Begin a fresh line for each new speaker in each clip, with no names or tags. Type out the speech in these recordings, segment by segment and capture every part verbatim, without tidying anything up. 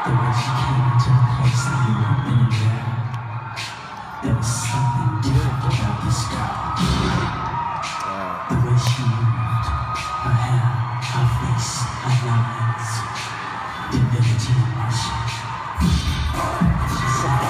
The way she came into the place that we were in and there, there was something different about this girl. The way she moved, her hair, her face, her lines, divinity in motion. She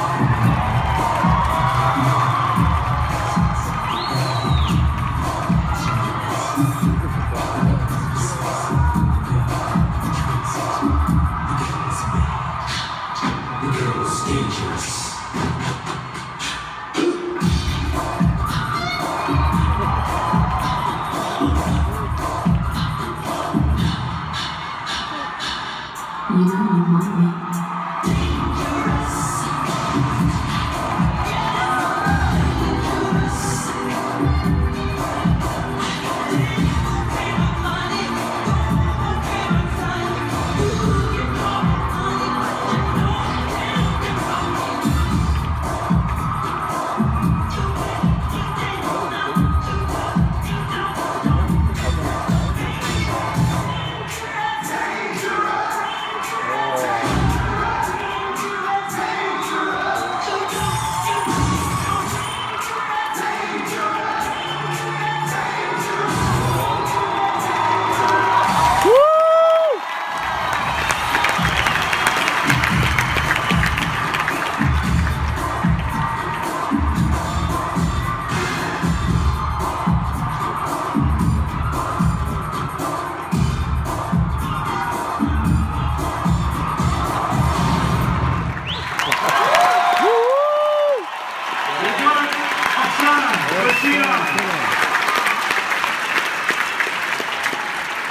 The girl was dangerous.
You know you want me.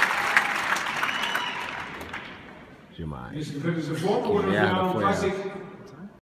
Is je maar.
Is het voor de volgende wordt het nou klassiek.